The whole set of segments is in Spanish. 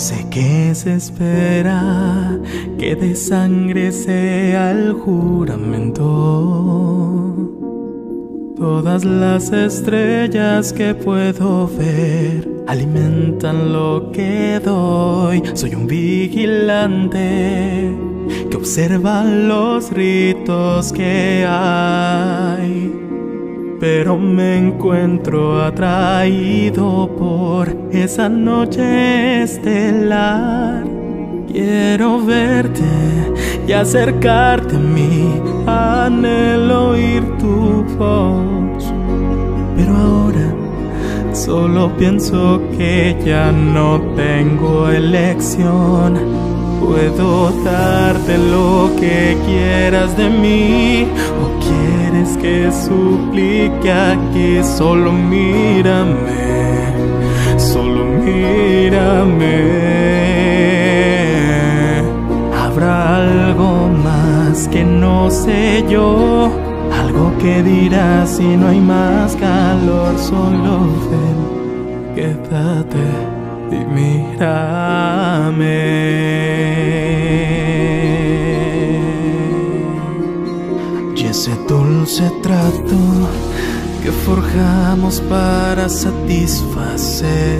Sé que se espera que de sangre sea el juramento. Todas las estrellas que puedo ver alimentan lo que doy. Soy un vigilante que observa los ritos que hay, pero me encuentro atraído por esa noche estelar. Quiero verte y acercarte a mí, anhelo oír tu voz, pero ahora solo pienso que ya no tengo elección. Puedo darte lo que quieras de mí, o quieres que suplique aquí. Solo mírame, solo mírame. Habrá algo más que no sé yo, algo que dirás si no hay más calor. Solo ven, quédate y mírame. Y ese dulce trato que forjamos para satisfacer,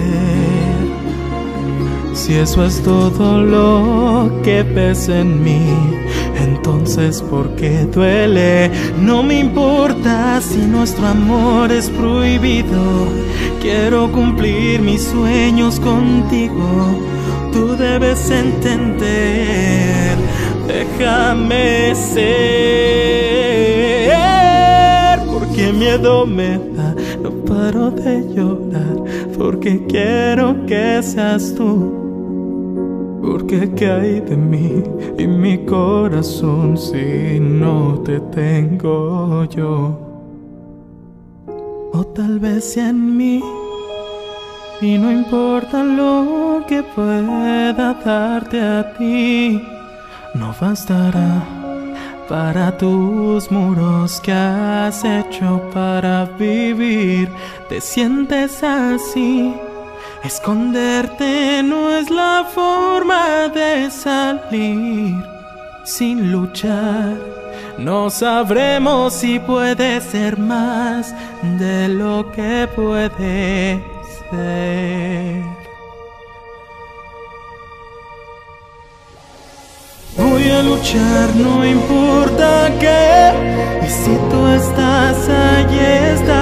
si eso es todo lo que pesa en mí, entonces ¿por qué duele? No me importa si nuestro amor es prohibido. Quiero cumplir mis sueños contigo. Tú debes entender. Déjame ser, porque miedo me da. No paro de llorar, porque quiero que seas tú. Porque ¿qué hay de mí y mi corazón si no te tengo yo? O tal vez sea en mí, y no importa lo que pueda darte a ti, no bastará para tus muros que has hecho para vivir. Te sientes así. Esconderte no es la forma de salir. Sin luchar no sabremos si puede ser más de lo que puede ser. Voy a luchar, no importa qué. Y si tú estás allí, estás